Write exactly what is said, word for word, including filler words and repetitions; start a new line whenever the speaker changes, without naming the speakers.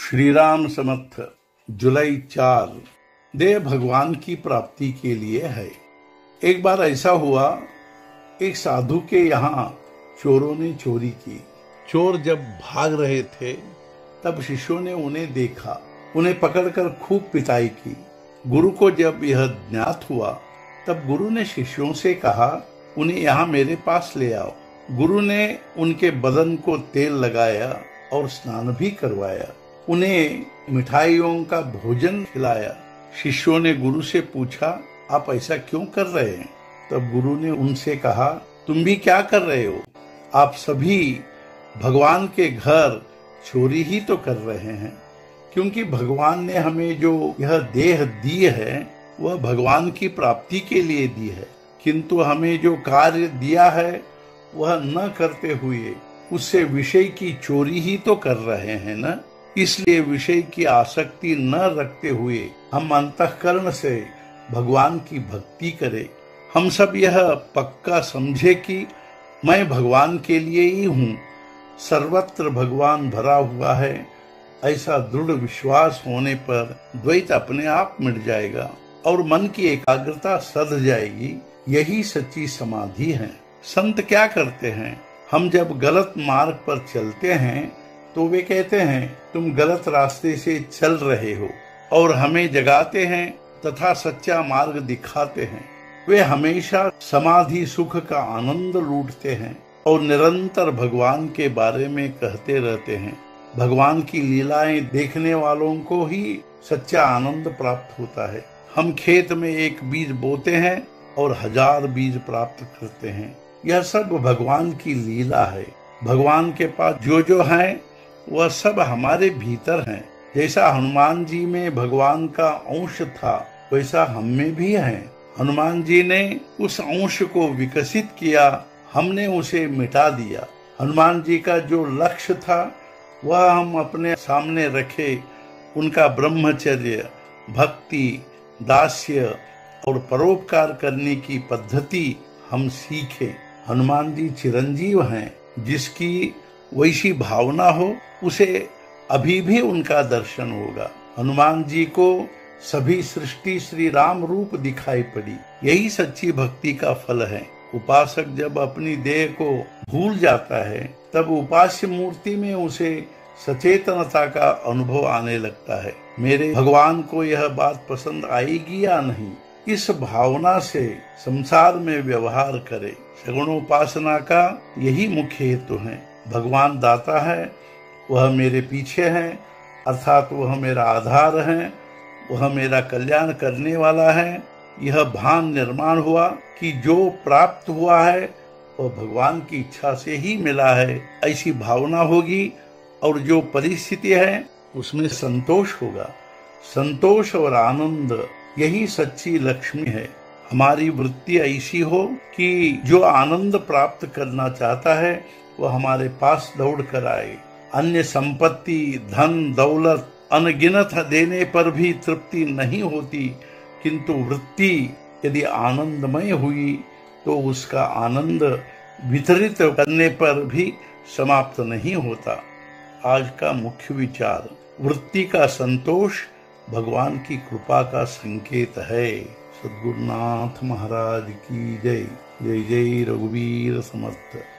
श्री राम समर्थ जुलाई चार देह भगवान की प्राप्ति के लिए है। एक बार ऐसा हुआ, एक साधु के यहाँ चोरों ने चोरी की। चोर जब भाग रहे थे तब शिष्यों ने उन्हें देखा, उन्हें पकड़कर खूब पिटाई की। गुरु को जब यह ज्ञात हुआ तब गुरु ने शिष्यों से कहा, उन्हें यहाँ मेरे पास ले आओ। गुरु ने उनके बदन को तेल लगाया और स्नान भी करवाया, उन्हें मिठाइयों का भोजन खिलाया। शिष्यों ने गुरु से पूछा, आप ऐसा क्यों कर रहे हैं? तब गुरु ने उनसे कहा, तुम भी क्या कर रहे हो? आप सभी भगवान के घर चोरी ही तो कर रहे हैं, क्योंकि भगवान ने हमें जो यह देह दी है वह भगवान की प्राप्ति के लिए दी है, किंतु हमें जो कार्य दिया है वह न करते हुए उससे विषय की चोरी ही तो कर रहे हैं न। इसलिए विषय की आसक्ति न रखते हुए हम अंतःकरण से भगवान की भक्ति करें। हम सब यह पक्का समझे कि मैं भगवान के लिए ही हूँ, सर्वत्र भगवान भरा हुआ है। ऐसा दृढ़ विश्वास होने पर द्वैत अपने आप मिट जाएगा और मन की एकाग्रता सध जाएगी। यही सच्ची समाधि है। संत क्या करते हैं? हम जब गलत मार्ग पर चलते हैं तो वे कहते हैं, तुम गलत रास्ते से चल रहे हो, और हमें जगाते हैं तथा सच्चा मार्ग दिखाते हैं। वे हमेशा समाधि सुख का आनंद लूटते हैं और निरंतर भगवान के बारे में कहते रहते हैं। भगवान की लीलाएं देखने वालों को ही सच्चा आनंद प्राप्त होता है। हम खेत में एक बीज बोते हैं और हजार बीज प्राप्त करते हैं। यह सब भगवान की लीला है। भगवान के पास जो जो है वह सब हमारे भीतर है। जैसा हनुमान जी में भगवान का अंश था, वैसा हम में भी है। हनुमान जी ने उस अंश को विकसित किया, हमने उसे मिटा दिया। हनुमान जी का जो लक्ष्य था वह हम अपने सामने रखे। उनका ब्रह्मचर्य, भक्ति, दास्य और परोपकार करने की पद्धति हम सीखे। हनुमान जी चिरंजीव हैं। जिसकी वैसी भावना हो उसे अभी भी उनका दर्शन होगा। हनुमान जी को सभी सृष्टि श्री राम रूप दिखाई पड़ी। यही सच्ची भक्ति का फल है। उपासक जब अपनी देह को भूल जाता है तब उपास्य मूर्ति में उसे सचेतनता का अनुभव आने लगता है। मेरे भगवान को यह बात पसंद आएगी या नहीं, इस भावना से संसार में व्यवहार करे। सगुणोपासना का यही मुख्य हेतु है। भगवान दाता है, वह मेरे पीछे है, अर्थात वह मेरा आधार है, वह मेरा कल्याण करने वाला है। यह भान निर्माण हुआ कि जो प्राप्त हुआ है वह भगवान की इच्छा से ही मिला है, ऐसी भावना होगी और जो परिस्थिति है उसमें संतोष होगा। संतोष और आनंद यही सच्ची लक्ष्मी है। हमारी वृत्ति ऐसी हो कि जो आनंद प्राप्त करना चाहता है वह हमारे पास दौड़ कर आए। अन्य संपत्ति, धन, दौलत अनगिनत देने पर भी तृप्ति नहीं होती, किंतु वृत्ति यदि आनंदमय हुई तो उसका आनंद वितरित करने पर भी समाप्त नहीं होता। आज का मुख्य विचार, वृत्ति का संतोष भगवान की कृपा का संकेत है। सद्गुरुनाथ महाराज की जय। जय जय रघुवीर समर्थ।